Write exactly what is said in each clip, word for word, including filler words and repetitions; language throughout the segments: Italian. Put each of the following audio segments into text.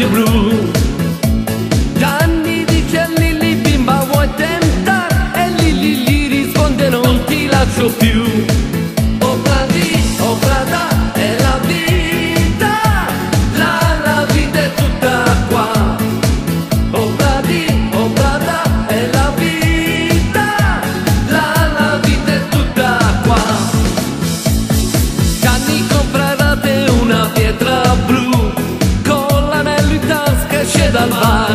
blu. Gianni dice a Lilli: bimba vuoi tentare? E Lilli gli risponde: non ti lascio più. Oh Bradi, oh Brada, è la vita, la, la vita è tutta qua. Oh Bradi, oh Brada, è la vita, la, la vita è tutta qua. Gianni comprerate una pietra blu, con l'anello in tasca esce dal bar.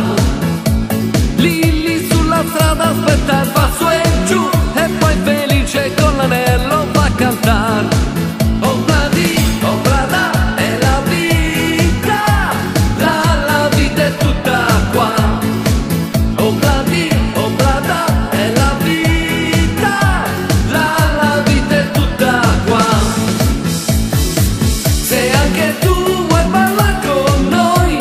Lilli sulla strada aspetta e va su e giù, e poi felice con l'anello va a cantare. Oh Bradi, oh Brada, è la vita, la, la vita è tutta qua. Oh Bradi, oh Brada, è la vita, la, la vita è tutta qua. Se anche tu vuoi ballare con noi,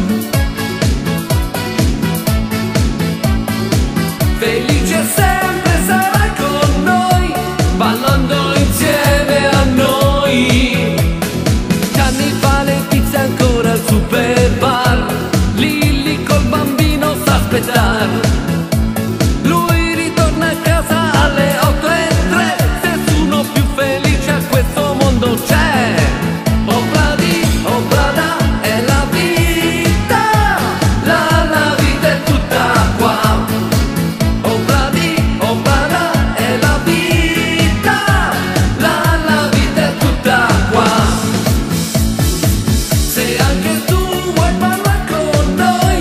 felice sempre sarai con noi, ballando insieme a noi. Gianni fa le pizze ancora al super bar, Lilli col bambino sta a aspettare. Lui ritorna a casa alle otto e tre, nessuno più felice a questo mondo c'è. Oh Bradi, oh Brada, è la vita, la, la vita è tutta qua. Oh Bradi, oh Brada, è la vita, la, la vita è tutta qua. Se anche tu vuoi parlare con noi,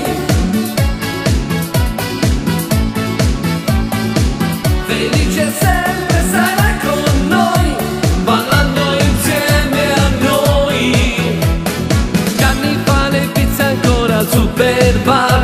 felice sempre sarai con noi, ballando insieme a noi. Gianni fa le pizze ancora al super bar,